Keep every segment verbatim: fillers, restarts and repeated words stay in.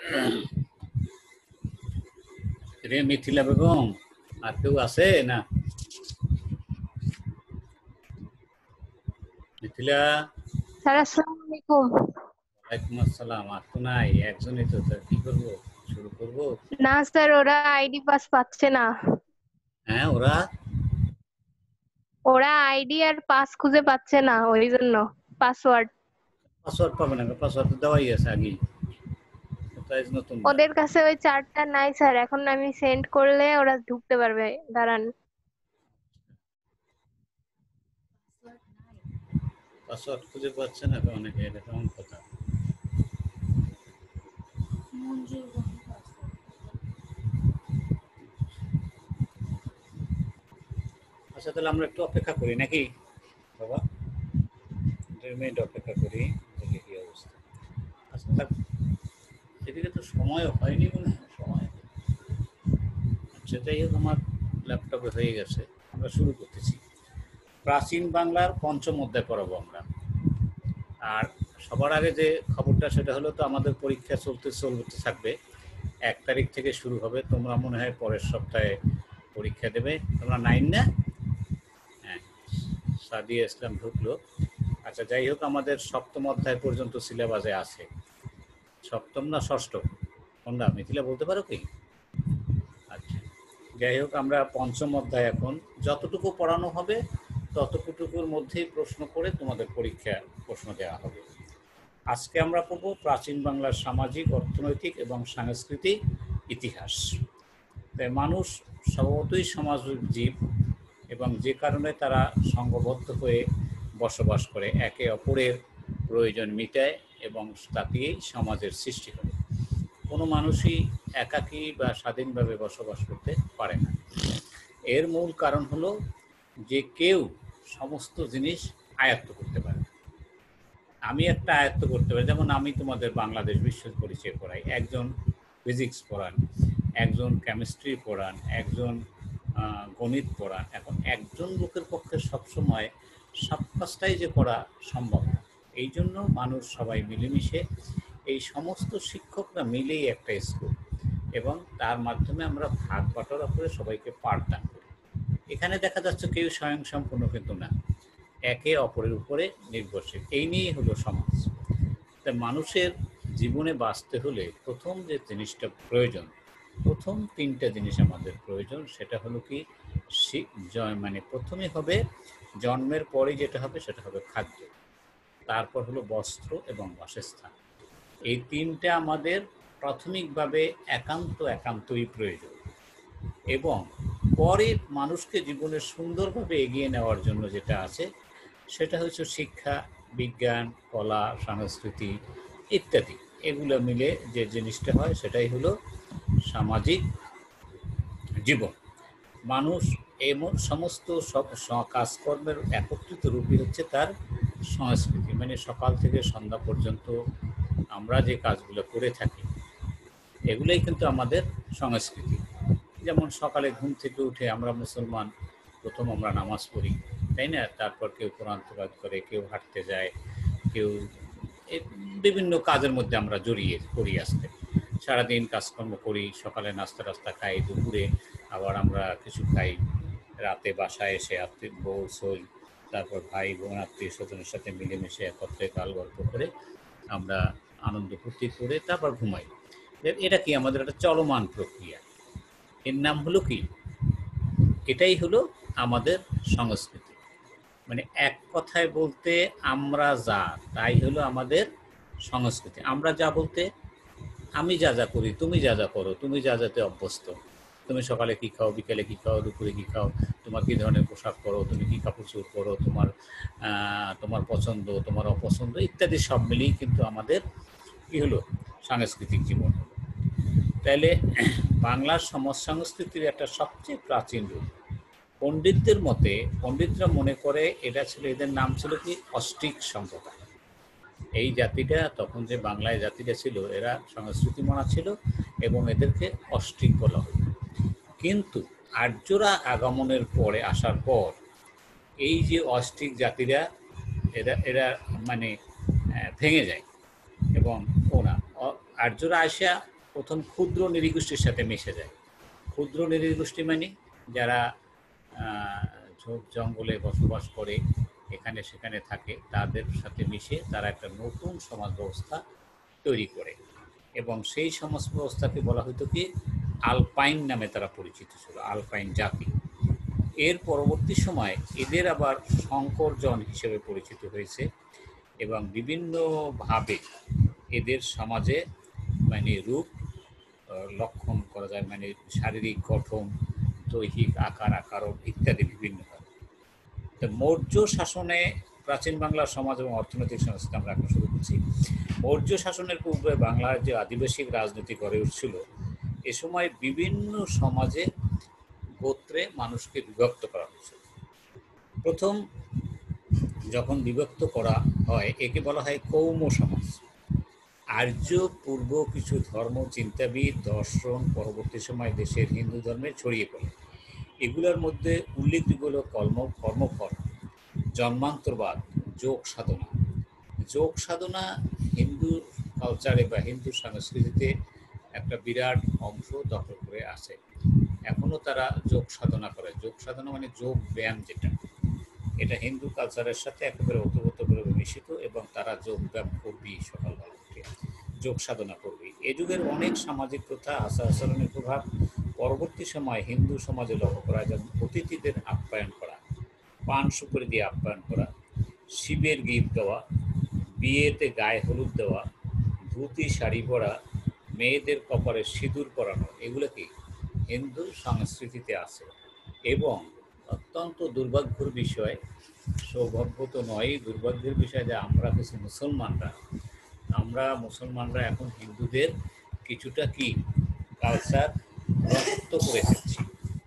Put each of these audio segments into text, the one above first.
রে মিথিলা বেগম আর কেউ আছে না? মিথিলা, স্যার আসসালামু আলাইকুম। ওয়ালাইকুম আসসালাম। আর তো নাই, একজনই তো। কি করবো, শুরু করবো? না স্যার, ওরা আইডি পাস পাচ্ছে না। হ্যাঁ, ওরা ওরা আইডি আর পাস খুঁজে পাচ্ছে না, ওই জন্য পাসওয়ার্ড। পাসওয়ার্ড পাবে না? পাসওয়ার্ড তো দেওয়াই আছে আগেই, নতুন না। ওদের কাছে ওই চার্টটা নাই স্যার, এখন আমি সেন্ড করলে ওরা ঢুকতে পারবে। দাঁড়ান। পাসওয়ার্ড খুঁজে পাচ্ছে না অনেকে, এটা কেমন কথা? আচ্ছা, তাহলে আমরা একটু অপেক্ষা করি নাকি বাবা? দুই মিনিট অপেক্ষা করি, দেখি কি অবস্থা। আচ্ছা থাক, এদিকে তো সময়ও হয়নি মনে হয়। সময় আচ্ছা, যাই হোক, আমার ল্যাপটপে হয়ে গেছে। আমরা শুরু করতেছি। প্রাচীন বাংলার পঞ্চম অধ্যায় পড়াবো আমরা। আর সবার আগে যে খবরটা, সেটা হলো তো আমাদের পরীক্ষা চলতে চলতে থাকবে। এক তারিখ থেকে শুরু হবে। তোমরা মনে হয় পরের সপ্তাহে পরীক্ষা দেবে। তোমরা নাইন না? হ্যাঁ, সাদিয়া ইসলাম ঢুকলো। আচ্ছা, যাই হোক, আমাদের সপ্তম অধ্যায় পর্যন্ত সিলেবাসে আছে। সপ্তম না ষষ্ঠ, কোনটা মিথিলা বলতে পারো কি? আচ্ছা, যাই হোক, আমরা পঞ্চম অধ্যায় এখন। যতটুকু পড়ানো হবে ততটুকুর মধ্যেই প্রশ্ন করে তোমাদের পরীক্ষা প্রশ্ন দেওয়া হবে। আজকে আমরা পড়ব প্রাচীন বাংলার সামাজিক, অর্থনৈতিক এবং সাংস্কৃতিক ইতিহাস। তাই মানুষ স্বভাবতই সমাজিক জীব, এবং যে কারণে তারা সংঘবদ্ধ হয়ে বসবাস করে, একে অপরের প্রয়োজন মেটায় এবং তাতেই সমাজের সৃষ্টি হয়। কোনো মানুষই একাকী বা স্বাধীনভাবে বসবাস করতে পারে না। এর মূল কারণ হলো যে কেউ সমস্ত জিনিস আয়ত্ত করতে পারে। আমি একটা আয়ত্ত করতে পারি, যেমন আমি তোমাদের বাংলাদেশ বিশ্ব পরিচয় পড়াই, একজন ফিজিক্স পড়ান, একজন কেমিস্ট্রি পড়ান, একজন গণিত পড়ান। এখন একজন লোকের পক্ষে সবসময় সব কাজটাই যে করা সম্ভব না। এই জন্য মানুষ সবাই মিলেমিশে, এই সমস্ত শিক্ষকরা মিলেই একটা স্কুল, এবং তার মাধ্যমে আমরা ভাগ বাটোয়ারা করে সবাইকে পাঠদান করি। এখানে দেখা যাচ্ছে কেউ স্বয়ংসম্পূর্ণ কিন্তু না, একে অপরের উপরে নির্ভরশীল। এই নিয়েই হলো সমাজ। তাই মানুষের জীবনে বাঁচতে হলে প্রথম যে জিনিসটা প্রয়োজন, প্রথম তিনটা জিনিস আমাদের প্রয়োজন। সেটা হলো কি, মানে প্রথমে হবে জন্মের পরে যেটা হবে সেটা হবে খাদ্য, তারপর হলো বস্ত্র এবং বাসস্থান। এই তিনটা আমাদের প্রাথমিকভাবে একান্ত একান্তই প্রয়োজন। এবং পরে মানুষকে জীবনে সুন্দরভাবে এগিয়ে নেওয়ার জন্য যেটা আছে সেটা হচ্ছে শিক্ষা, বিজ্ঞান, কলা, সংস্কৃতি ইত্যাদি। এগুলো মিলে যে জিনিসটা হয় সেটাই হলো সামাজিক জীবন। মানুষ এমন সমস্ত সব কাজকর্মের একত্রিত রূপই হচ্ছে তার সংস্কৃতি। মানে সকাল থেকে সন্ধ্যা পর্যন্ত আমরা যে কাজগুলো করে থাকি এগুলোই কিন্তু আমাদের সংস্কৃতি। যেমন সকালে ঘুম থেকে উঠে আমরা মুসলমান, প্রথম আমরা নামাজ পড়ি, তাই না? তারপর কেউ কোরআন তেলাওয়াত করে, কেউ হাঁটতে যায়, কেউ বিভিন্ন কাজের মধ্যে আমরা জড়িয়ে পড়ি। আসতে সারাদিন কাজকর্ম করি, সকালে নাস্তা টাস্তা খাই, দুপুরে আবার আমরা কিছু খাই, রাতে বাসায় এসে আত্মীয় বউ সই, তারপর ভাই বোন আত্মীয় স্বজনের সাথে মিলেমিশে একত্রে কাল গল্প করে আমরা আনন্দ ফুর্তি করে তারপর ঘুমাই। এটা কি আমাদের একটা চলমান প্রক্রিয়া। এর নাম হলো কি, এটাই হলো আমাদের সংস্কৃতি। মানে এক কথায় বলতে আমরা যা, তাই হলো আমাদের সংস্কৃতি। আমরা যা বলতে আমি যা যা করি, তুমি যা যা করো, তুমি যা যাতে অভ্যস্ত, তুমি সকালে কী খাও, বিকেলে কী খাও, দুপুরে কী খাও, তোমার কী ধরনের পোশাক পরো, তুমি কী কাপড় চোপড় পরো, তোমার তোমার পছন্দ, তোমার অপছন্দ ইত্যাদি সব মিলিয়েই কিন্তু আমাদের কী হলো সাংস্কৃতিক জীবন হলো। তাইলে বাংলার সমাজ সংস্কৃতির একটা সবচেয়ে প্রাচীন রূপ। পণ্ডিতদের মতে, পণ্ডিতরা মনে করে এটা ছিল, এদের নাম ছিল কি অস্ট্রিক সম্প্রদায়। এই জাতিটা তখন যে বাংলায় জাতিটা ছিল, এরা সংস্কৃতি মানা ছিল এবং এদেরকে অস্ট্রিক বলা হতো। কিন্তু আর্যরা আগমনের পরে আসার পর এই যে অস্ট্রিক জাতিরা এরা এরা মানে ভেঙে যায়, এবং ওরা আর্যরা আসা প্রথম ক্ষুদ্র নৃগোষ্ঠীর সাথে মিশে যায়। ক্ষুদ্র নৃগোষ্ঠী মানে যারা ঝোপ জঙ্গলে বসবাস করে, এখানে সেখানে থাকে, তাদের সাথে মিশে তারা একটা নতুন সমাজ ব্যবস্থা তৈরি করে, এবং সেই সমাজ ব্যবস্থাকে বলা হতো কি আলপাইন নামে তারা পরিচিত ছিল, আলপাইন জাতি। এর পরবর্তী সময় এদের আবার সংকরজন হিসেবে পরিচিত হয়েছে, এবং বিভিন্নভাবে এদের সমাজে মানে রূপ লক্ষণ করা যায়, মানে শারীরিক গঠন, দৈহিক আকার আকারণ ইত্যাদি বিভিন্নভাবে। তো মৌর্য শাসনে প্রাচীন বাংলার সমাজ এবং অর্থনৈতিক সংস্কৃতি আমরা এখন শুরু করছি। মৌর্য শাসনের পূর্বে বাংলার যে আদিবাসিক রাজনীতি গড়ে উঠছিল, এ সময় বিভিন্ন সমাজে গোত্রে মানুষকে বিভক্ত করা হয়েছিল। প্রথম যখন বিভক্ত করা হয় একে বলা হয় কৌম সমাজ। আর্য পূর্ব কিছু ধর্ম, চিন্তাবিদ, দর্শন পরবর্তী সময় দেশের হিন্দু ধর্মে ছড়িয়ে পড়ে। এগুলোর মধ্যে উল্লেখযোগ্য হল কর্ম কর্মফল, জন্মান্তরবাদ, যোগ সাধনা। যোগ সাধনা হিন্দু কালচারে বা হিন্দু সংস্কৃতিতে একটা বিরাট অংশ দখল করে আছে। এখনও তারা যোগ সাধনা করে। যোগ সাধনা মানে যোগ ব্যায়াম, যেটা এটা হিন্দু কালচারের সাথে একেবারে ওতপ্রোতভাবে মিশিত, এবং তারা যোগ ব্যায়াম করবি, সকালবেলা উঠে যোগ সাধনা করবি। এ যুগের অনেক সামাজিক প্রথা, আচার আচরণের প্রভাব পরবর্তী সময় হিন্দু সমাজে লক্ষ্য করা যায়। অতিথিদের আপ্যায়ন করা, পান সুপারি দিয়ে আপ্যায়ন করা, শিবের গীত গাওয়া, বিয়েতে গায়ে হলুদ দেওয়া, ধুতি শাড়ি পরা, মেয়েদের কপালে সিঁদুর পরানো, এগুলো কি হিন্দু সংস্কৃতিতে আছে। এবং অত্যন্ত দুর্ভাগ্যের বিষয়, সৌভাগ্য তো নয়, দুর্ভাগ্যের বিষয় যে আমরা কিছু মুসলমানরা আমরা মুসলমানরা এখন হিন্দুদের কিছুটা কি কালচার রপ্ত করে ফেলছি।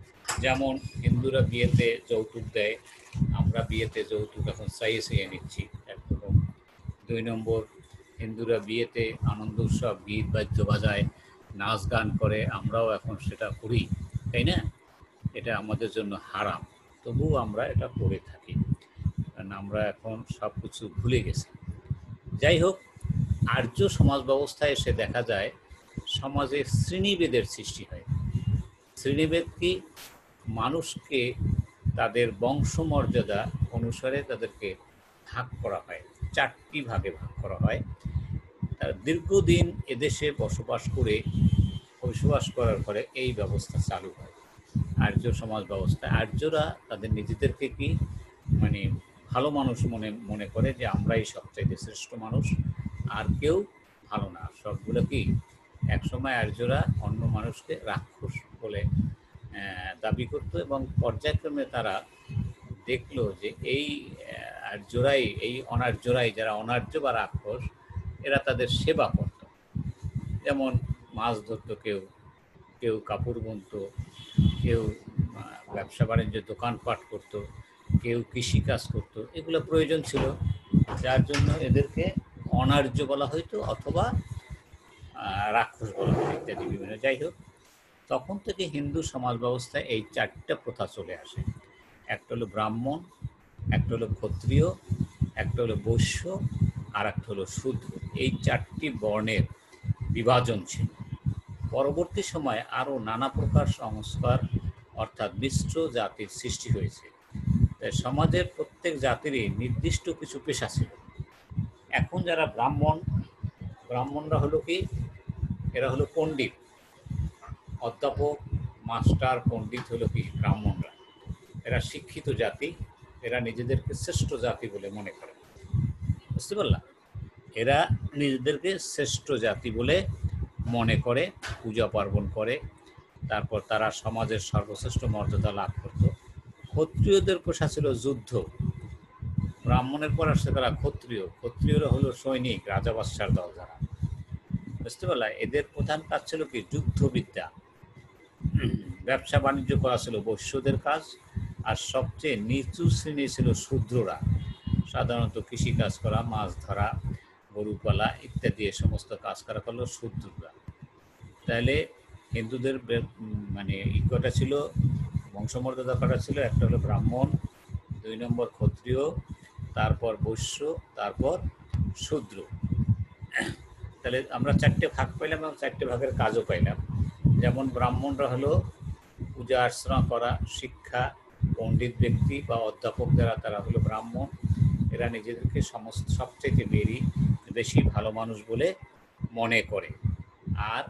যেমন হিন্দুরা বিয়েতে যৌতুক দেয়, আমরা বিয়েতে যৌতুক এখন চাইয়ে চাইয়ে নিচ্ছি একরকম। দুই নম্বর, হিন্দুরা বিয়েতে আনন্দ উৎসব, গীত বাদ্য বাজায়, নাচ গান করে, আমরাও এখন সেটা করি, তাই না? এটা আমাদের জন্য হারাম, তবুও আমরা এটা করে থাকি, কারণ আমরা এখন সব কিছু ভুলে গেছি। যাই হোক, আর্য সমাজ ব্যবস্থায় এসে দেখা যায় সমাজে শ্রেণীভেদের সৃষ্টি হয়। শ্রেণীভেদ কি? মানুষকে তাদের বংশমর্যাদা অনুসারে তাদেরকে ভাগ করা হয়, চারটি ভাগে ভাগ করা হয়। তার দীর্ঘদিন এদেশে বসবাস করে বসবাস করার পরে এই ব্যবস্থা চালু হয়, আর্য সমাজ ব্যবস্থা। আর্যরা তাদের নিজেদেরকে কি মানে ভালো মানুষ মনে মনে করে যে আমরাই সবচাইতে শ্রেষ্ঠ মানুষ, আর কেউ ভালো না। সবগুলো কি একসময় আর্যরা অন্য মানুষকে রাক্ষস বলে দাবি করত, এবং পর্যায়ক্রমে তারা দেখলো যে এই আর্যরাই, এই অনার্যরাই, যারা অনার্য বা রাক্ষস, এরা তাদের সেবা করত। যেমন মাছ ধরত কেউ, কেউ কাপড় বুনত, কেউ ব্যবসা বাণিজ্যের দোকানপাট করত, কেউ কৃষিকাজ করত। এগুলো প্রয়োজন ছিল, যার জন্য এদেরকে অনার্য বলা হইতো অথবা রাক্ষস বলা হতো ইত্যাদি বিভিন্ন। যাই হোক, তখন থেকে হিন্দু সমাজ ব্যবস্থায় এই চারটা প্রথা চলে আসে। একটা হলো ব্রাহ্মণ, একটা হলো ক্ষত্রিয়, একটা হলো বৈশ্য, আর একটা হলো শূদ্র। এই চারটি বর্ণের বিভাজন ছিল। পরবর্তী সময়ে আরও নানা প্রকার সংস্কার অর্থাৎ মিশ্র জাতির সৃষ্টি হয়েছে। সমাজের প্রত্যেক জাতিরই নির্দিষ্ট কিছু পেশা ছিল। এখন যারা ব্রাহ্মণ, ব্রাহ্মণরা হলো কি, এরা হলো পণ্ডিত, অধ্যাপক, মাস্টার, পণ্ডিত হলো কি ব্রাহ্মণরা। এরা শিক্ষিত জাতি, এরা নিজেদেরকে শ্রেষ্ঠ জাতি বলে মনে করে। বুঝতে পারলাম? এরা নিজেদেরকে শ্রেষ্ঠ জাতি বলে মনে করে, পূজা পার্বণ করে, তারপর তারা সমাজের সর্বশ্রেষ্ঠ মর্যাদা লাভ করত। ক্ষত্রিয়দের পেশা ছিল যুদ্ধ। ব্রাহ্মণের পর আসছে তারা ক্ষত্রিয়। ক্ষত্রিয়রা হলো সৈনিক, রাজা বাদশার দল যারা। বুঝতে পারলাম? এদের প্রধান কাজ ছিল কি যুদ্ধবিদ্যা। ব্যবসা বাণিজ্য করা ছিল বৈশ্যদের কাজ, আর সবচেয়ে নিচু শ্রেণী ছিল শূদ্ররা। সাধারণত কৃষিকাজ করা, মাছ ধরা, গরু পালা ইত্যাদি এ সমস্ত কাজ করা হলো শূদ্ররা। তাহলে হিন্দুদের মানে ইকটা ছিল, বংশমর্যাদা করা ছিল, একটা হলো ব্রাহ্মণ, দুই নম্বর ক্ষত্রিয়, তারপর বৈশ্য, তারপর শূদ্র। তা তাহলে আমরা চারটে ভাগ পাইলাম এবং চারটে ভাগের কাজও পাইলাম। যেমন ব্রাহ্মণরা হলো পূজা অর্চনা করা, শিক্ষা, পণ্ডিত ব্যক্তি বা অধ্যাপক যারা তারা হলো ব্রাহ্মণ। এরা নিজেদেরকে সমস্ত সবচেয়ে বেরি বেশি ভালো মানুষ বলে মনে করে। আর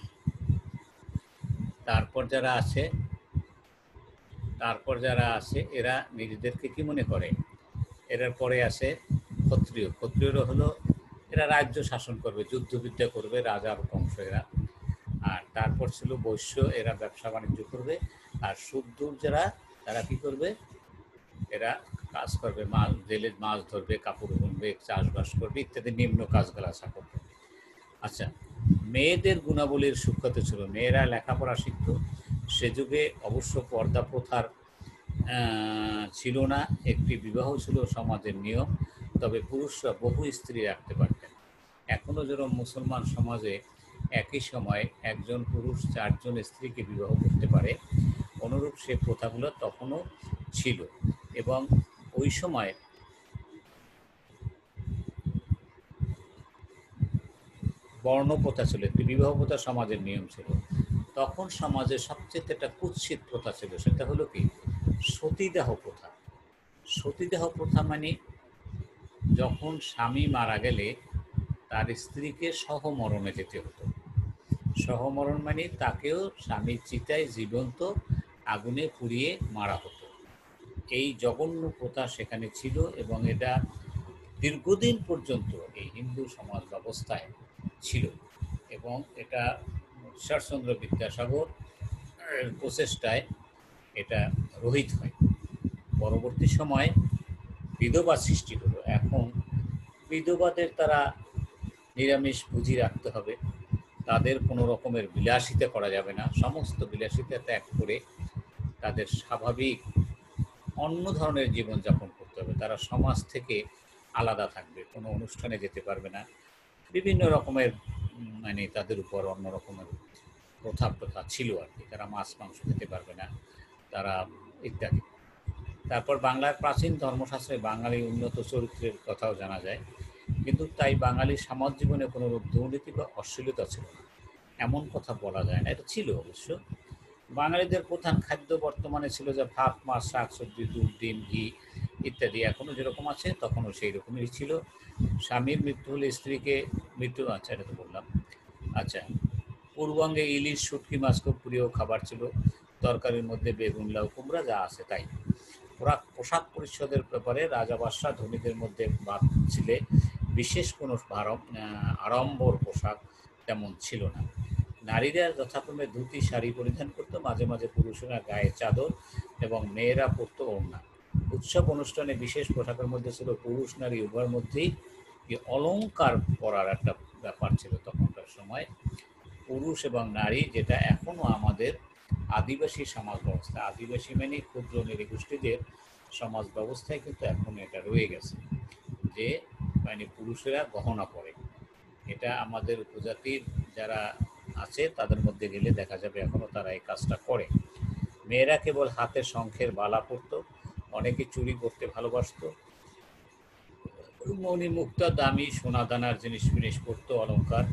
তারপর যারা আছে তারপর যারা আছে এরা নিজেদেরকে কি মনে করে, এরার পরে আসে ক্ষত্রিয়। ক্ষত্রিয়রা হলো এরা রাজ্য শাসন করবে, যুদ্ধবিদ্যা করবে, রাজার বংশ এরা। আর তারপর ছিল বৈশ্য, এরা ব্যবসা বাণিজ্য করবে। আর শুদ্দূর যারা, তারা কি করবে, এরা কাজ করবে, মাছ জেলে মাছ ধরবে, কাপড় বুনবে, চাষবাস করবে ইত্যাদি নিম্ন কাজগুলো আশা করবে। আচ্ছা, মেয়েদের গুণাবলীর সূক্ষ্মতা ছিল, মেয়েরা লেখাপড়া শিখত। সে যুগে অবশ্য পর্দা প্রথার ছিল না, একটি বিবাহ ছিল সমাজের নিয়ম, তবে পুরুষরা বহু স্ত্রী রাখতে পারতেন। এখনও যেরকম মুসলমান সমাজে একই সময় একজন পুরুষ চারজন স্ত্রীকে বিবাহ করতে পারে, অনুরূপ সে প্রথাগুলো তখনও ছিল। এবং ওই সময় বর্ণপ্রথা ছিল, একটি বিবাহ প্রথা সমাজের নিয়ম ছিল। তখন সমাজে সবচেয়ে একটা কুৎসিত প্রথা ছিল, সেটা হলো কি সতীদাহ প্রথা। সতীদাহ প্রথা মানে যখন স্বামী মারা গেলে তার স্ত্রীকে সহমরণে যেতে হতো। সহমরণ মানে তাকেও স্বামীর চিতায় জীবন্ত আগুনে পুড়িয়ে মারা হতো। এই জঘন্য প্রথা সেখানে ছিল এবং এটা দীর্ঘদিন পর্যন্ত এই হিন্দু সমাজ ব্যবস্থায় ছিল। এবং এটা ঈশ্বরচন্দ্র বিদ্যাসাগর প্রচেষ্টায় এটা রহিত হয়। পরবর্তী সময়ে বিধবা সৃষ্টি হলো। এখন বিধবাদের তারা নিরামিষ ভুজি রাখতে হবে, তাদের কোনো রকমের বিলাসিতা করা যাবে না, সমস্ত বিলাসিতা ত্যাগ করে তাদের স্বাভাবিক অন্য ধরনের জীবনযাপন করতে হবে। তারা সমাজ থেকে আলাদা থাকবে, কোনো অনুষ্ঠানে যেতে পারবে না, বিভিন্ন রকমের মানে তাদের উপর অন্য রকমের প্রথা প্রথা ছিল আর কি। তারা মাছ মাংস খেতে পারবে না, তারা ইত্যাদি। তারপর বাংলার প্রাচীন ধর্মশাস্ত্রে বাঙালি উন্নত চরিত্রের কথাও জানা যায়, কিন্তু তাই বাঙালি সমাজ জীবনে কোনো দুর্নীতি বা অশ্লীলতা ছিল না এমন কথা বলা যায় না। এটা ছিল অবশ্য। বাঙালিদের প্রধান খাদ্য বর্তমানে ছিল যে ভাত, মাছ, শাক সবজি, দুধ, ডিম, ঘি ইত্যাদি। এখনও যেরকম আছে তখনও সেই রকমই ছিল। স্বামীর মৃত্যু হলে স্ত্রীকে মৃত্যু, আচ্ছা এটা তো বললাম। আচ্ছা, পূর্ববঙ্গে ইলিশ, শুটকি মাছ খুব প্রিয় খাবার ছিল। তরকারির মধ্যে বেগুন, লাউ, কুমড়া যা আছে তাই। পোশাক পোশাক পরিচ্ছদের ব্যাপারে রাজা বাদশাহ ধনীদের মধ্যে বাদ ছিলে, বিশেষ কোনো আড়ম্বর পোশাক তেমন ছিল না। নারীরা যথাক্রমে ধুতি, শাড়ি পরিধান করতো, মাঝে মাঝে পুরুষেরা গায়ে চাদর এবং মেয়েরা পরত ওড়না। উৎসব অনুষ্ঠানে বিশেষ পোশাকের মধ্যে ছিল পুরুষ নারী উভয়ের মধ্যেই অলংকার পরার একটা ব্যাপার ছিল তখনকার সময়। পুরুষ এবং নারী, যেটা এখনও আমাদের আদিবাসী সমাজ ব্যবস্থা, আদিবাসী মানে ক্ষুদ্র নৃগোষ্ঠীদের সমাজ ব্যবস্থায় কিন্তু এখন এটা রয়ে গেছে যে মানে পুরুষেরা গহনা পরে। এটা আমাদের উপজাতির যারা আছে তাদের মধ্যে গেলে দেখা যাবে এখনও তারা এই কাজটা করে। মেয়েরা কেবল হাতে শঙ্খের বালা পরত, অনেকে চুরি করতে ভালোবাসত, মণি মুক্তা দামি সোনা দানার জিনিস ফিনিস পরত, অলঙ্কার,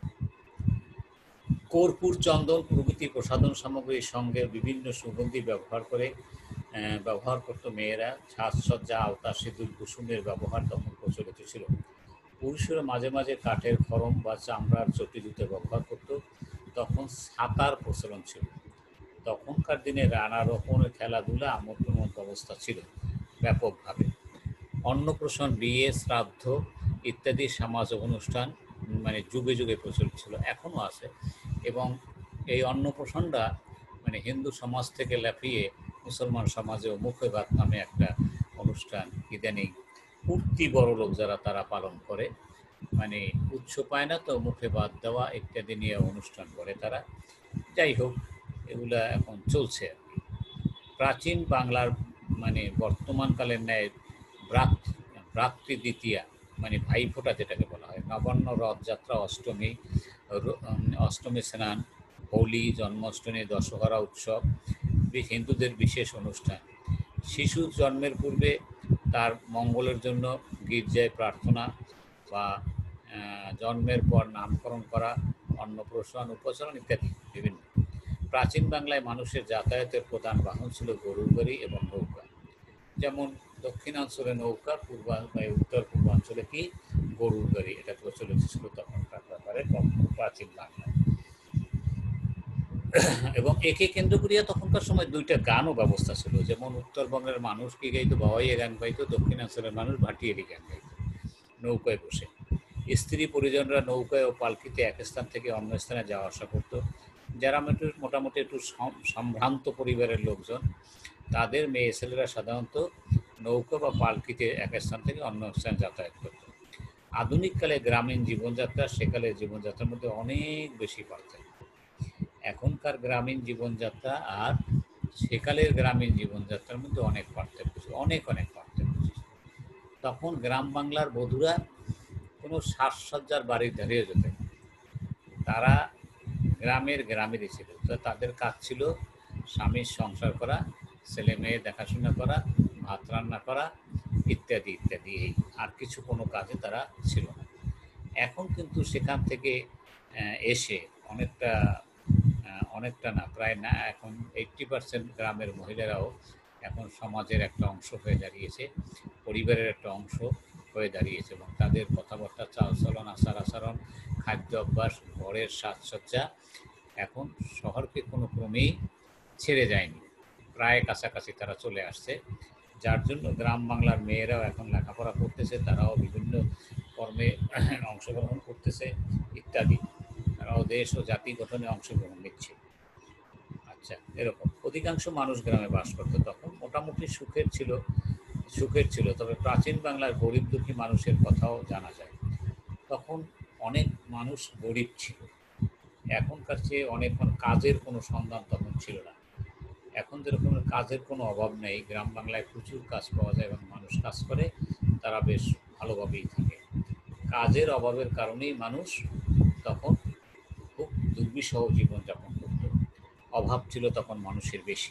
কর্পূর, চন্দন প্রভৃতি প্রসাধন সামগ্রীর সঙ্গে বিভিন্ন সুগন্ধি ব্যবহার করে ব্যবহার করত মেয়েরা। সাজসজ্জা, আলতা, সিঁদুর, কুসুমের ব্যবহার তখন প্রচলিত ছিল। পুরুষেরা মাঝে মাঝে কাঠের খড়ম বা চামড়ার চটি জুতো ব্যবহার করত। তখন ছাতার প্রচলন ছিল। তখনকার দিনে রানারোপণের খেলাধুলা আমোদপ্রমোদ ব্যবস্থা ছিল ব্যাপকভাবে। অন্নপ্রাশন, বিয়ে, শ্রাদ্ধ ইত্যাদি সামাজিক অনুষ্ঠান মানে যুগে যুগে প্রচলিত ছিল, এখনও আছে। এবং এই অন্নপ্রাশনটা মানে হিন্দু সমাজ থেকে লাফিয়ে মুসলমান সমাজেও মুখে ভাত নামে একটা অনুষ্ঠান ইদানিং উঠতি বড় লোক যারা তারা পালন করে, মানে উৎস পায় না তো মুখে ভাত দেওয়া ইত্যাদি নিয়ে অনুষ্ঠান করে তারা। যাই হোক, এগুলা এখন চলছে আর কি। প্রাচীন বাংলার মানে বর্তমানকালের ন্যায় ভ্রাত ভ্রাতৃ দ্বিতীয়া মানে ভাইফোঁটা যেটাকে বলা হয়, নবান্ন, রথযাত্রা, অষ্টমী, অষ্টমী স্নান, হোলি, জন্মাষ্টমী, দশহরা উৎসব হিন্দুদের বিশেষ অনুষ্ঠান। শিশু জন্মের পূর্বে তার মঙ্গলের জন্য গির্জায় প্রার্থনা বা জন্মের পর নামকরণ করা, অন্নপ্রাশন, উপচারণ ইত্যাদি বিভিন্ন। প্রাচীন বাংলায় মানুষের যাতায়াতের প্রধান বাহন ছিল গরুর গাড়ি এবং নৌকা। যেমন দক্ষিণাঞ্চলে নৌকা, পূর্বা উত্তর পূর্বাঞ্চলে কি গরুর গাড়ি, এটা প্রচলিত ছিল তখনকার ব্যাপারে প্রাচীন বাংলায়। এবং একে কেন্দ্র করিয়া তখনকার সময় দুইটা গানও ব্যবস্থা ছিল, যেমন উত্তরবঙ্গের মানুষ কি গাইতো বাবাইয়ে গান গাইতো, দক্ষিণাঞ্চলের মানুষ ভাটিয়ালি গান গাইতো নৌকায় বসে। স্ত্রী পরিজনরা নৌকায় ও পালকিতে এক স্থান থেকে অন্য স্থানে যাওয়া আসা করত। যারা মোটামুটি একটু সম্ভ্রান্ত পরিবারের লোকজন, তাদের মেয়ে ছেলেরা সাধারণত নৌকা বা পালকিতে এক স্থান থেকে অন্য স্থানে যাতায়াত করত। আধুনিককালে গ্রামীণ জীবনযাত্রা সেকালের জীবনযাত্রার মধ্যে অনেক বেশি পার্থক্য। এখনকার গ্রামীণ জীবনযাত্রা আর সেকালের গ্রামীণ জীবনযাত্রার মধ্যে অনেক পার্থক্য ছিল, অনেক অনেক পার্থক্য ছিল। তখন গ্রাম বাংলার বধূরা কোনো সাজসজ্জার বাড়ির ধারেও যেত না, তারা গ্রামের গ্রামেরই ছিল। তো তাদের কাজ ছিল স্বামীর সংসার করা, ছেলে মেয়ে দেখাশোনা করা, ভাত রান্না করা ইত্যাদি ইত্যাদি, এই আর কিছু কোনো কাজে তারা ছিল না। এখন কিন্তু সেখান থেকে এসে অনেকটা অনেকটা না প্রায় না এখন এইট্টি পার্সেন্ট গ্রামের মহিলারাও এখন সমাজের একটা অংশ হয়ে দাঁড়িয়েছে, পরিবারের একটা অংশ হয়ে দাঁড়িয়েছে, এবং তাদের কথাবার্তা, চালচলন, আচার আচরণ, খাদ্য অভ্যাস, ঘরের সাজসজ্জা এখন শহরকে কোনো ক্রমেই ছেড়ে যায়নি, প্রায় কাছাকাছি তারা চলে আসছে। যার জন্য গ্রাম বাংলার মেয়েরাও এখন লেখাপড়া করতেছে, তারাও বিভিন্ন কর্মে অংশগ্রহণ করতেছে ইত্যাদি, তারাও দেশ ও জাতি গঠনে অংশগ্রহণ নিচ্ছে। আচ্ছা, এরকম অধিকাংশ মানুষ গ্রামে বাস করত, তখন মোটামুটি সুখের ছিল সুখের ছিল তবে প্রাচীন বাংলার গরিব দুঃখী মানুষের কথাও জানা যায়। তখন অনেক মানুষ গরিব ছিল, এখনকার চেয়ে অনেক কাজের কোনো সন্ধান তখন ছিল না। এখন যেরকম কাজের কোনো অভাব নেই, গ্রাম বাংলায় প্রচুর কাজ পাওয়া যায় এবং মানুষ কাজ করে, তারা বেশ ভালোভাবেই থাকে। কাজের অভাবের কারণেই মানুষ তখন খুব দুর্বিষহ জীবনযাপন করত, অভাব ছিল তখন মানুষের বেশি।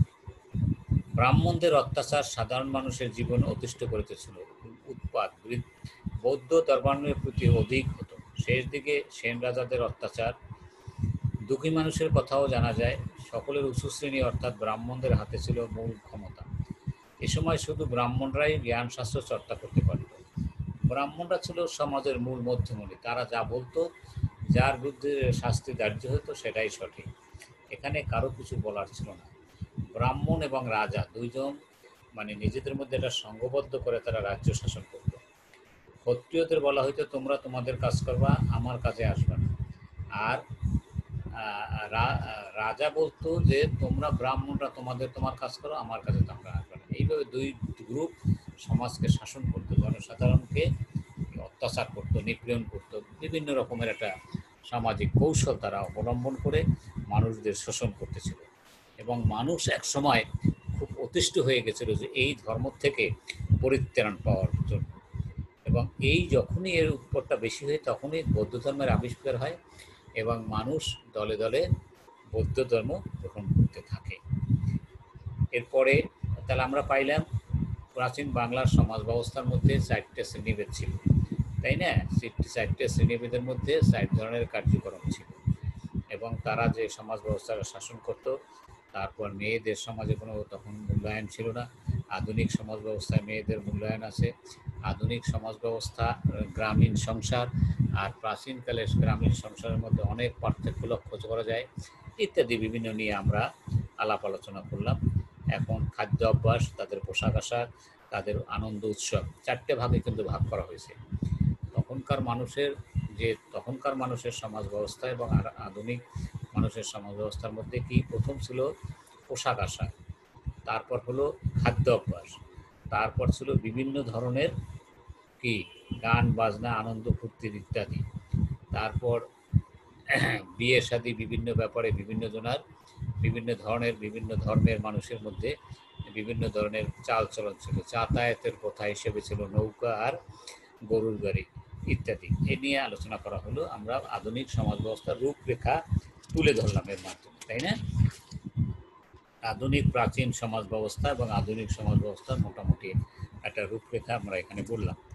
ব্রাহ্মণদের অত্যাচার সাধারণ মানুষের জীবন অতিষ্ঠ করিতেছিল, উৎপাত বৌদ্ধ ধর্মাবলম্বীর প্রতি অধিক হতো। শেষ দিকে সেন রাজাদের অত্যাচার, দুঃখী মানুষের কথাও জানা যায়। সকলের উঁচু শ্রেণী অর্থাৎ ব্রাহ্মণদের হাতে ছিল মূল ক্ষমতা। এ সময় শুধু ব্রাহ্মণরাই জ্ঞান শাস্ত্র চর্চা করতে পারত। ব্রাহ্মণরা ছিল সমাজের মূল মধ্যমণি, তারা যা বলতো, যার বিরুদ্ধে শাস্তি ধার্য হতো সেটাই সঠিক, এখানে কারো কিছু বলার ছিল না। ব্রাহ্মণ এবং রাজা দুইজন মানে নিজেদের মধ্যে এটা সংঘবদ্ধ করে তারা রাজ্য শাসন করত। ক্ষত্রিয়দের বলা হইতো তোমরা তোমাদের কাজ করবা, আমার কাজে আসবে না। আর রাজা বলতো যে তোমরা ব্রাহ্মণরা তোমাদের তোমার কাজ করো, আমার কাজে তোমরা আসবে না। এইভাবে দুই গ্রুপ সমাজকে শাসন করতো, জনসাধারণকে অত্যাচার করতো, নিপীড়ন করতো, বিভিন্ন রকমের একটা সামাজিক কৌশল তারা অবলম্বন করে মানুষদের শোষণ করতেছিল। এবং মানুষ এক সময় খুব অতিষ্ঠ হয়ে গেছিল যে এই ধর্ম থেকে পরিত্রাণ পাওয়ার জন্য। এবং এই যখনই এর উৎপত্তিটা বেশি হয় তখনই বৌদ্ধ ধর্মের আবিষ্কার হয় এবং মানুষ দলে দলে বৌদ্ধ ধর্ম গ্রহণ করতে থাকে। এরপরে তাহলে আমরা পাইলাম প্রাচীন বাংলার সমাজ ব্যবস্থার মধ্যে চারটে শ্রেণীভেদ ছিল, তাই না? চারটে শ্রেণীভেদের মধ্যে চার ধরনের কার্যক্রম ছিল এবং তারা যে সমাজ ব্যবস্থার শাসন করত। তারপর মেয়েদের সমাজে কোনো তখন মূল্যায়ন ছিল না, আধুনিক সমাজ ব্যবস্থায় মেয়েদের মূল্যায়ন আছে। আধুনিক সমাজ ব্যবস্থা, গ্রামীণ সংসার আর প্রাচীনকালের গ্রামীণ সংসারের মধ্যে অনেক পার্থক্য লক্ষ্য করা যায় ইত্যাদি বিভিন্ন নিয়ে আমরা আলাপ আলোচনা করলাম। এখন খাদ্য অভ্যাস, তাদের পোশাক আশাক, তাদের আনন্দ উৎসব, চারটে ভাগে কিন্তু ভাগ করা হয়েছে। তখনকার মানুষের যে তখনকার মানুষের সমাজ ব্যবস্থা এবং আধুনিক মানুষের সমাজ ব্যবস্থার মধ্যে কি প্রথম ছিল পোশাক আশাক, তারপর হলো খাদ্য অভ্যাস, তারপর ছিল বিভিন্ন ধরনের কি গান বাজনা, আনন্দ ফুর্তি ইত্যাদি, তারপর বিয়ে শাদী, বিভিন্ন ব্যাপারে বিভিন্ন জনার বিভিন্ন ধরনের বিভিন্ন ধর্মের মানুষের মধ্যে বিভিন্ন ধরনের চাল চলন ছিল। যাতায়াতের কথা হিসেবে ছিল নৌকা আর গরুর গাড়ি ইত্যাদি। এ নিয়ে আলোচনা করা হলো। আমরা আধুনিক সমাজ ব্যবস্থার রূপরেখা তুলে ধরলাম এর মাধ্যমে, তাই না? আধুনিক প্রাচীন সমাজ ব্যবস্থা এবং আধুনিক সমাজ ব্যবস্থার মোটামুটি একটা রূপরেখা আমরা এখানে বললাম।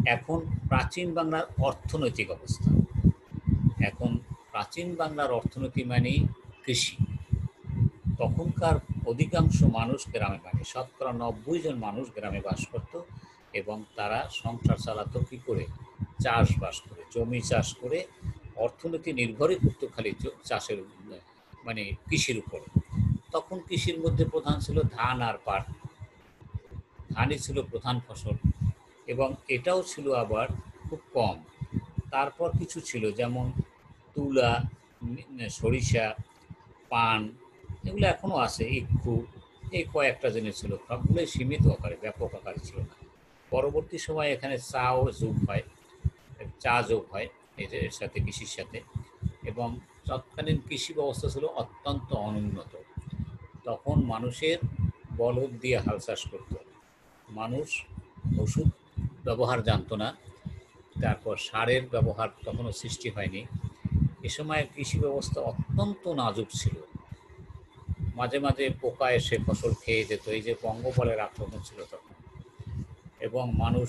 এখন প্রাচীন বাংলার অর্থনৈতিক অবস্থা। এখন প্রাচীন বাংলার অর্থনীতি মানেই কৃষি। তখনকার অধিকাংশ মানুষ গ্রামে থাকে, শতকরা নব্বই জন মানুষ গ্রামে বাস করত এবং তারা সংসার চালাতো কী করে? চাষবাস করে, জমি চাষ করে। অর্থনীতি নির্ভরই করতো খালি চাষের মানে কৃষির উপরে। তখন কৃষির মধ্যে প্রধান ছিল ধান আর পাট। ধানই ছিল প্রধান ফসল এবং এটাও ছিল আবার খুব কম। তারপর কিছু ছিল যেমন তুলা, সরিষা, পান, এগুলো এখনও আছে, ইক্ষু, এই কয়েকটা জিনিস ছিল। সবগুলোই সীমিত আকারে, ব্যাপক আকারে ছিল না। পরবর্তী সময়ে এখানে চাও যোগ হয়, চা যোগ হয় এর সাথে, কৃষির সাথে। এবং তৎকালীন কৃষি ব্যবস্থা ছিল অত্যন্ত অনুন্নত। তখন মানুষের বলদ দিয়ে হাল চাষ করত। মানুষ ওষুধ ব্যবহার জানতো না। তারপর সারের ব্যবহার তখনও সৃষ্টি হয়নি। এ সময়ের কৃষি ব্যবস্থা অত্যন্ত নাজুক ছিল। মাঝে মাঝে পোকা এসে ফসল খেয়ে যেত, এই যে পঙ্গপালের আক্রমণ ছিল তখন। এবং মানুষ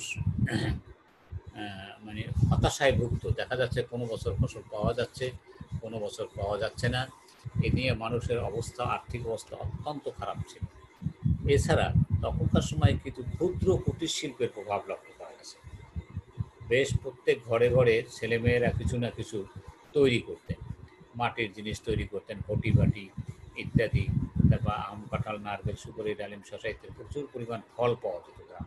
মানে হতাশায় ভুগত। দেখা যাচ্ছে কোনো বছর ফসল পাওয়া যাচ্ছে, কোনো বছর পাওয়া যাচ্ছে না। এ নিয়ে মানুষের অবস্থা, আর্থিক অবস্থা অত্যন্ত খারাপ ছিল। এছাড়া তখনকার সময় কিন্তু ক্ষুদ্র কুটির শিল্পের প্রভাব লক্ষ্য করা গেছে। বেশ প্রত্যেক ঘরে ঘরে ছেলেমেয়েরা কিছু না কিছু তৈরি করতেন, মাটির জিনিস তৈরি করতেন, ঘটি বাটি ইত্যাদি। তারপর আম, কাঁঠাল, নারকেল, সুপারি, ডালিম, শসা ইত্যাদি প্রচুর পরিমাণ ফল পাওয়া যেত, গ্রাম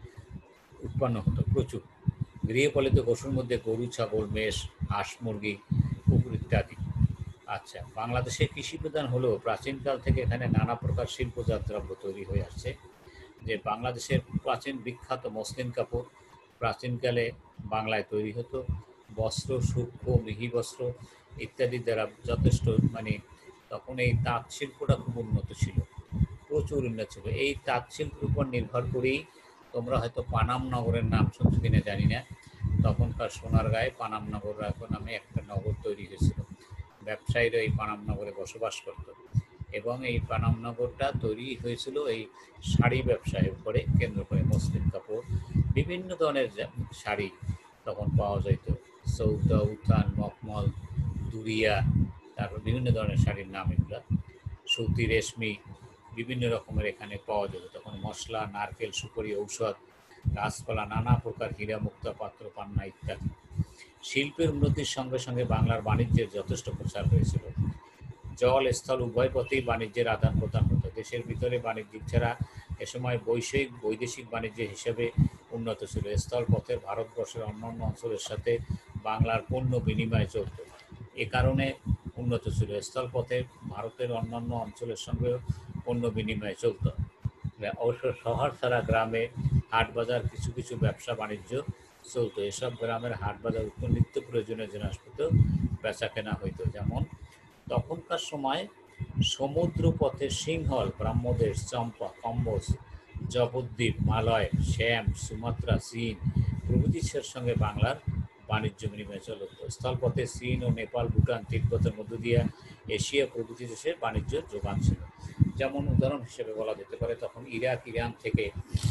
উৎপন্ন হতো প্রচুর। গৃহপালিত পশুর মধ্যে গরু, ছাগল, মেষ, হাঁস, মুরগি, কুকুর ইত্যাদি। আচ্ছা, বাংলাদেশে কৃষি প্রধান হলেও প্রাচীনকাল থেকে এখানে নানা প্রকার শিল্পজাত দ্রব্য তৈরি হয়ে আসছে। যে বাংলাদেশের প্রাচীন বিখ্যাত মসলিন কাপড় প্রাচীনকালে বাংলায় তৈরি হতো। বস্ত্র, সূক্ষ্ম মিহি বস্ত্র ইত্যাদি দ্বারা যথেষ্ট, মানে তখন এই তাঁত শিল্পটা খুব উন্নত ছিল, প্রচুর উন্নত ছিল। এই তাঁত শিল্পের উপর নির্ভর করেই তোমরা হয়তো পানাম নগরের নাম শুনছো কিনা জানি না। তখনকার সোনারগাঁয়ে পানাম নগর নামে একটা নগর তৈরি হয়েছিল। ব্যবসায়ীরা এই পানাম নগরে বসবাস করত এবং এই পানাম নগরটা তৈরি হয়েছিল এই শাড়ি ব্যবসায়ের উপরে কেন্দ্র করে। মসলিন কাপড়, বিভিন্ন ধরনের শাড়ি তখন পাওয়া যেত। সৌতা, উত্থান, মখমল, দুরিয়া, তারপর বিভিন্ন ধরনের শাড়ির নাম এগুলো। সুতি, রেশমি, বিভিন্ন রকমের এখানে পাওয়া যেত। তখন মশলা, নারকেল, সুপারি, ঔষধ, গাছপালা, নানা প্রকার হীরা, মুক্তা, পাত্র, পান্না ইত্যাদি। শিল্পের উন্নতির সঙ্গে সঙ্গে বাংলার বাণিজ্যের যথেষ্ট প্রচার হয়েছিল। জল, স্থল উভয় পথেই বাণিজ্যের আদান প্রদান হতো। দেশের ভিতরে বাণিজ্যিক ছাড়া এ সময় বৈষয়িক বৈদেশিক বাণিজ্য হিসেবে উন্নত ছিল। স্থল পথের ভারতবর্ষের অন্যান্য অঞ্চলের সাথে বাংলার পণ্য বিনিময় চলত, এ কারণে উন্নত ছিল। স্থলপথে ভারতের অন্যান্য অঞ্চলের সঙ্গে পণ্য বিনিময় চলত। অবশ্য শহর ছাড়া গ্রামে হাট বাজার, কিছু কিছু ব্যবসা বাণিজ্য চলত। এসব গ্রামের হাট বাজার নিত্য প্রয়োজনীয় জিনিসপত্র বেচা কেনা হইতো। যেমন তখনকার সময় সমুদ্র পথে সিংহল, ব্রাহ্মদেশ, চম্পা, কম্বোজ, জবদ্বীপ, মালয়, শ্যাম, সুমাত্রা, চীন প্রভৃতির সঙ্গে বাংলার বাণিজ্য বিনিময় চলত। স্থলপথে চীন ও নেপাল, ভুটান, তিব্বতের মধ্য দিয়ে এশিয়া প্রভৃতি দেশের বাণিজ্য যোগান ছিল। যেমন উদাহরণ হিসেবে বলা যেতে পারে, তখন ইরাক, ইরান থেকে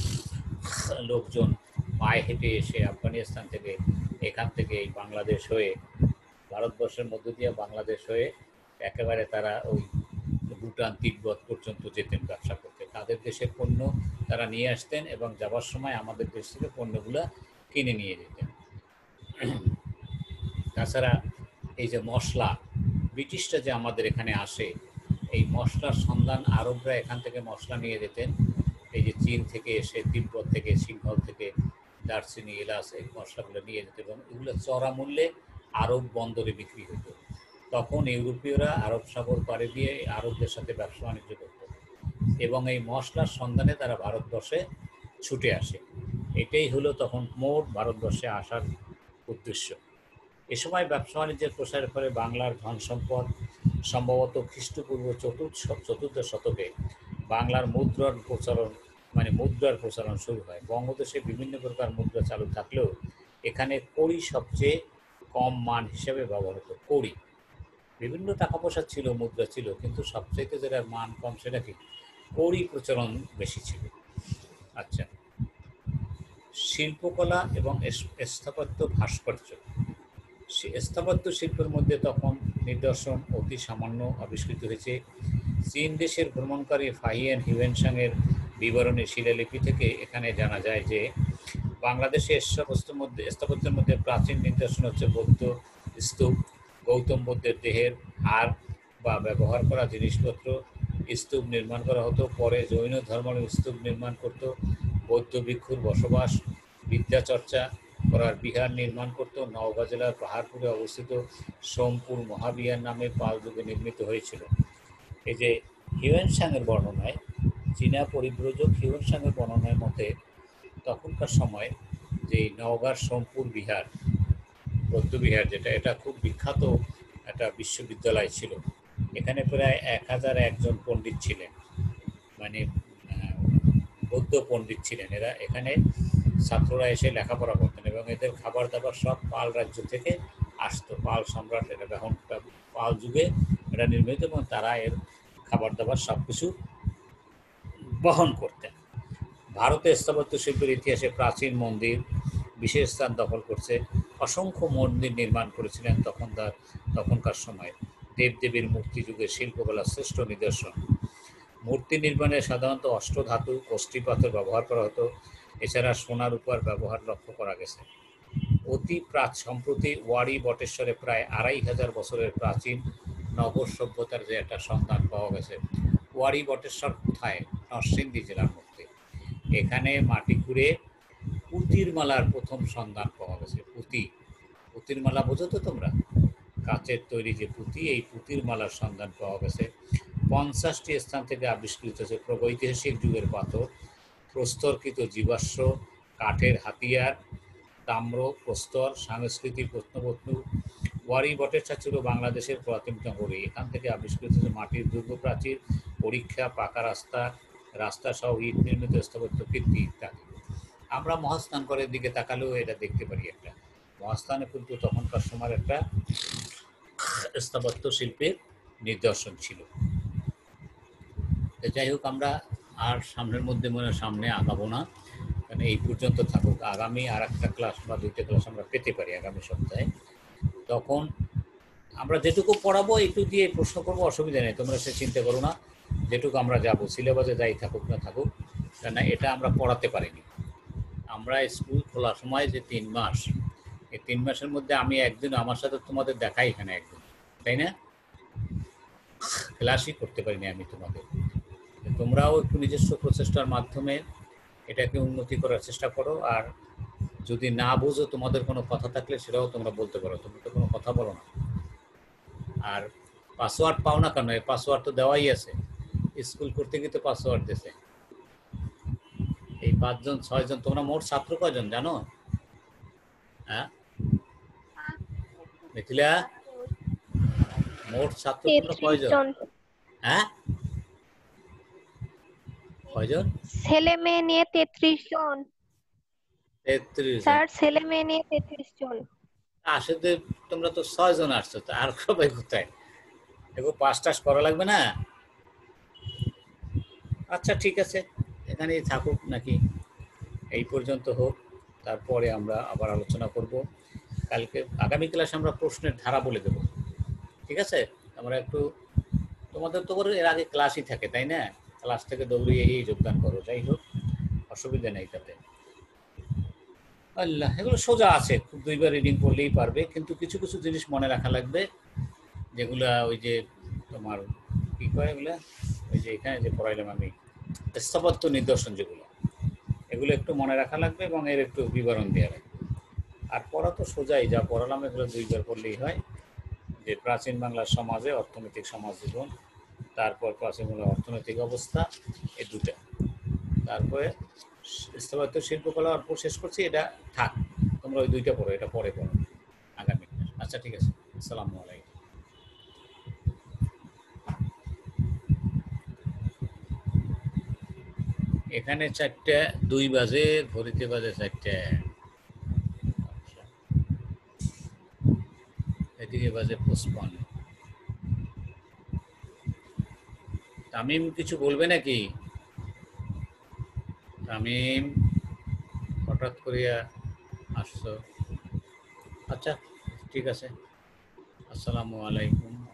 লোকজন পায়ে হেঁটে এসে আফগানিস্তান থেকে, এখান থেকে এই বাংলাদেশ হয়ে, ভারতবর্ষের মধ্য দিয়ে বাংলাদেশ হয়ে একেবারে তারা ওই ভুটান, তিব্বত পর্যন্ত যেতেন ব্যবসা করতে। তাদের দেশের পণ্য তারা নিয়ে আসতেন এবং যাবার সময় আমাদের দেশ থেকে পণ্যগুলো কিনে নিয়ে যেতেন। তাছাড়া এই যে মশলা, ব্রিটিশরা যে আমাদের এখানে আসে, এই মশলার সন্ধান আরবরা এখান থেকে মশলা নিয়ে যেতেন। এই যে চীন থেকে এসে, তিব্বত থেকে, সিংহল থেকে দারচিনি, এলাচ, এই মশলাগুলো নিয়ে যেত এবং এগুলো চড়া মূল্যে আরব বন্দরে বিক্রি হতো। তখন ইউরোপীয়রা আরব সাগর পাড়ি দিয়ে আরবদের সাথে ব্যবসা বাণিজ্য করত এবং এই মশলার সন্ধানে তারা ভারতবর্ষে ছুটে আসে। এটাই হলো তখন মোট ভারতবর্ষে আসার উদ্দেশ্য। এ সময় ব্যবসা বাণিজ্যের প্রসারের ফলে বাংলার ধন সম্পদ সম্ভবত খ্রিস্টপূর্ব চতুর্থ চতুর্থ শতকে বাংলার মুদ্রার প্রচলন, মানে মুদ্রার প্রচলন শুরু হয়। বঙ্গদেশে বিভিন্ন প্রকার মুদ্রা চালু থাকলেও এখানে কড়ি সবচেয়ে কম মান হিসেবে ব্যবহার হতো। কড়ি, বিভিন্ন টাকা পয়সা ছিল, মুদ্রা ছিল, কিন্তু সবচাইতে যেটা মান কম সেটা কি, কড়ি প্রচলন বেশি ছিল। আচ্ছা, শিল্পকলা এবং স্থাপত্য ভাস্কর্য। স্থাপত্য শিল্পের মধ্যে তখন নিদর্শন অতি সামান্য আবিষ্কৃত হয়েছে। চীন দেশের ভ্রমণকারী ফাহিয়েন হিউয়েনসাংয়ের বিবরণী শিলালিপি থেকে এখানে জানা যায় যে বাংলাদেশের স্থাপত্যের মধ্যে স্থাপত্যের মধ্যে প্রাচীন নিদর্শন হচ্ছে বৌদ্ধ স্তূপ, গৌতম বুদ্ধের দেহের হাড় বা ব্যবহার করা জিনিসপত্র। স্তূপ নির্মাণ করা হতো, পরে জৈন ধর্মের স্তূপ নির্মাণ করত, বৌদ্ধ ভিক্ষুর বসবাস, বিদ্যাচর্চা করার বিহার নির্মাণ করত। নওগাঁ জেলার পাহাড়পুরে অবস্থিত সোমপুর মহাবিহার নামে পাল যুগে নির্মিত হয়েছিল। এই যে হিউয়েনসাংয়ের বর্ণনায়, চীনা পরিব্রজক হিউয়েনসাংয়ের বর্ণনার মতে তখনকার সময় যে নওগাঁর সোমপুর বিহার, বৌদ্ধবিহার যেটা, এটা খুব বিখ্যাত একটা বিশ্ববিদ্যালয় ছিল। এখানে প্রায় এক হাজার একজন পণ্ডিত ছিলেন, মানে বৌদ্ধ পণ্ডিত ছিলেন। এরা এখানে ছাত্ররা এসে লেখাপড়া করতেন এবং এদের খাবার দাবার সব পাল রাজ্য থেকে আসতো। পাল সম্রাট, এটা এখন পাল যুগে এটা নির্মিত এবং তারা এর খাবার দাবার সব কিছু বহন করতেন। ভারতের স্থাপত্য শিল্পের ইতিহাসে প্রাচীন মন্দির বিশেষ স্থান দখল করছে। অসংখ্য মন্দির নির্মাণ করেছিলেন তখনকার তখনকার সময়। দেবদেবীর মূর্তি যুগের শিল্পকলার শ্রেষ্ঠ নিদর্শন। মূর্তি নির্মাণে সাধারণত অষ্টধাতু, কষ্টি পাথর ব্যবহার করা হতো। এছাড়া সোনার উপর ব্যবহার লক্ষ্য করা গেছে। অতি প্রাচ সম্প্রতি ওয়ারি বটেশ্বরে প্রায় আড়াই হাজার বছরের প্রাচীন নগর সভ্যতার যে একটা সন্ধান পাওয়া গেছে। ওয়ারি বটেশ্বর কোথায়? নরসিংদী জেলার মধ্যে। এখানে মাটি খুঁড়ে পুতির মালার প্রথম সন্ধান পাওয়া গেছে। পুঁতি, পুতির মালা বোঝো তো তোমরা? কাচের তৈরি যে পুঁতি, এই পুতির মালার সন্ধান পাওয়া গেছে। পঞ্চাশটি স্থান থেকে আবিষ্কৃত হয়েছে প্রাগৈতিহাসিক যুগের পাথর, প্রস্তরকৃত জীবাশ্ম, কাঠের হাতিয়ার, তাম্র, প্রস্তর, সাংস্কৃতিক প্রত্নবস্তু। ওয়ারি বটেশ্বর ছিল বাংলাদেশের পুরাতন নগরী। এখান থেকে আবিষ্কৃত হয়েছে মাটির দুর্গ প্রাচীর, পরীক্ষা, পাকা রাস্তা, রাস্তা সহ ইট নির্মিত স্থাপত্য কীর্তি ইত্যাদি। আমরা মহাস্থানগড়ের দিকে তাকালেও এটা দেখতে পারি। একটা মহাস্থানে কিন্তু তখনকার সময়ের একটা স্থাপত্য শিল্পের নিদর্শন ছিল। যাই হোক, আমরা আর সামনের মধ্যে মনে সামনে আগাবো না, কারণ এই পর্যন্ত থাকুক। আগামী আর একটা ক্লাস বা দুইটা ক্লাস আমরা পেতে পারি আগামী সপ্তাহে। তখন আমরা যেটুকু পড়াবো একটু দিয়ে প্রশ্ন করবো, অসুবিধা নেই, তোমরা সে চিন্তা করো না। যেটুকু আমরা যাবো, সিলেবাসে যাই থাকুক না থাকুক, কেন এটা আমরা পড়াতে পারিনি। আমরা স্কুল খোলার সময় যে তিন মাস, এই তিন মাসের মধ্যে আমি একদিন আমার সাথে তোমাদের দেখাই এখানে একদিন, তাই না? ক্লাসই করতে পারিনি আমি তোমাদের। তোমরাও একটু নিজস্ব প্রচেষ্টার মাধ্যমে এটাকে উন্নতি করার চেষ্টা করো। আর যদি না বুঝো, তোমাদের কোনো কথা থাকলে সেটাও তোমরা বলতে পারো, তোমরা তো কোনো কথা বলো না। আর পাসওয়ার্ড পাও না কেন? এই পাসওয়ার্ড তো দেওয়াই আছে, স্কুল করতে গিয়ে তো পাসওয়ার্ড দিয়েছে। এই পাঁচজন ছয়জন, তোমরা মোট ছাত্র কয়জন জানো? হ্যাঁ মিথিলা, মোট ছাত্র তোমরা কয়জন? হ্যাঁ কয়জন? ছেলে মেয়ে নিয়ে তেত্রিশ জন তেত্রিশ স্যার, ছেলে মেয়ে নিয়ে তেত্রিশ জন। আসলে তোমরা তো ছয় জন আসছো, তো আর সবাই কোথায়? দেখো পাস টাস করা লাগবে না। আচ্ছা ঠিক আছে, এখানেই থাকুক নাকি, এই পর্যন্ত হোক, তারপরে আমরা আবার আলোচনা করব কালকে। আগামী ক্লাসে আমরা প্রশ্নের ধারা বলে দেব, ঠিক আছে? আমরা একটু, তোমাদের তো এর আগে ক্লাসই থাকে তাই না? ক্লাস থেকে দৌড়িয়ে এই যোগদান করো, যাই হোক অসুবিধা নেই তাতে। আল্লাহ, এগুলো সোজা আছে, খুব দুইবার রিডিং করলেই পারবে, কিন্তু কিছু কিছু জিনিস মনে রাখা লাগবে, যেগুলা ওই যে তোমার কী কয় এগুলা, ওই যে এখানে যে পড়াইলাম আমি, স্থাপত্য নিদর্শন যেগুলো, এগুলো একটু মনে রাখা লাগবে এবং এর একটু বিবরণ দেওয়া লাগবে। আর পড়া তো সোজাই, যা পড়ালাম এগুলো দুইবার পড়লেই হয়। যে প্রাচীন বাংলার সমাজে অর্থনৈতিক সমাজ জীবন, তারপর প্রাচীন বাংলার অর্থনৈতিক অবস্থা, এই দুটা, তারপরে স্থাপত্য শিল্পকলা অল্প শেষ করছি। এটা থাক, তোমরা ওই দুইটা পড়ো, এটা পরে পড়ো আগামী। আচ্ছা ঠিক আছে, আসসালামু আলাইকুম। এখানে চারটা দুই বাজে, ঘড়িতে বাজে চারটা, এদিকে বাজে পঁচপান্ন। তামিম কিছু বলবে নাকি? তামিম হঠাৎ করিয়া আসছো। আচ্ছা ঠিক আছে, আসসালামু আলাইকুম।